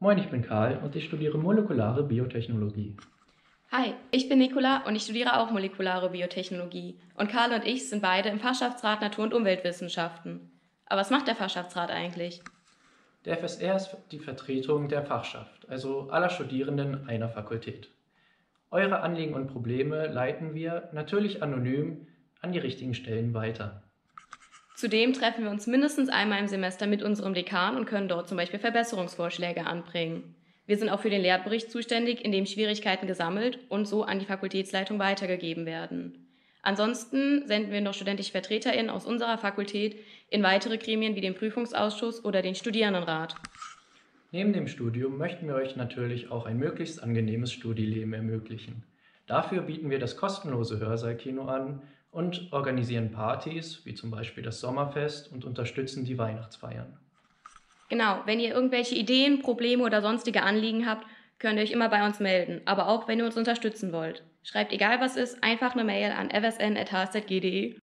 Moin, ich bin Karl und ich studiere molekulare Biotechnologie. Hi, ich bin Nicola und ich studiere auch molekulare Biotechnologie. Und Karl und ich sind beide im Fachschaftsrat Natur- und Umweltwissenschaften. Aber was macht der Fachschaftsrat eigentlich? Der FSR ist die Vertretung der Fachschaft, also aller Studierenden einer Fakultät. Eure Anliegen und Probleme leiten wir, natürlich anonym, an die richtigen Stellen weiter. Zudem treffen wir uns mindestens einmal im Semester mit unserem Dekan und können dort zum Beispiel Verbesserungsvorschläge anbringen. Wir sind auch für den Lehrbericht zuständig, in dem Schwierigkeiten gesammelt und so an die Fakultätsleitung weitergegeben werden. Ansonsten senden wir noch studentische VertreterInnen aus unserer Fakultät in weitere Gremien wie den Prüfungsausschuss oder den Studierendenrat. Neben dem Studium möchten wir euch natürlich auch ein möglichst angenehmes Studieleben ermöglichen. Dafür bieten wir das kostenlose Hörsaalkino an und organisieren Partys, wie zum Beispiel das Sommerfest, und unterstützen die Weihnachtsfeiern. Genau, wenn ihr irgendwelche Ideen, Probleme oder sonstige Anliegen habt, könnt ihr euch immer bei uns melden, aber auch wenn ihr uns unterstützen wollt. Schreibt egal was ist, einfach eine Mail an fsn@hz.g.de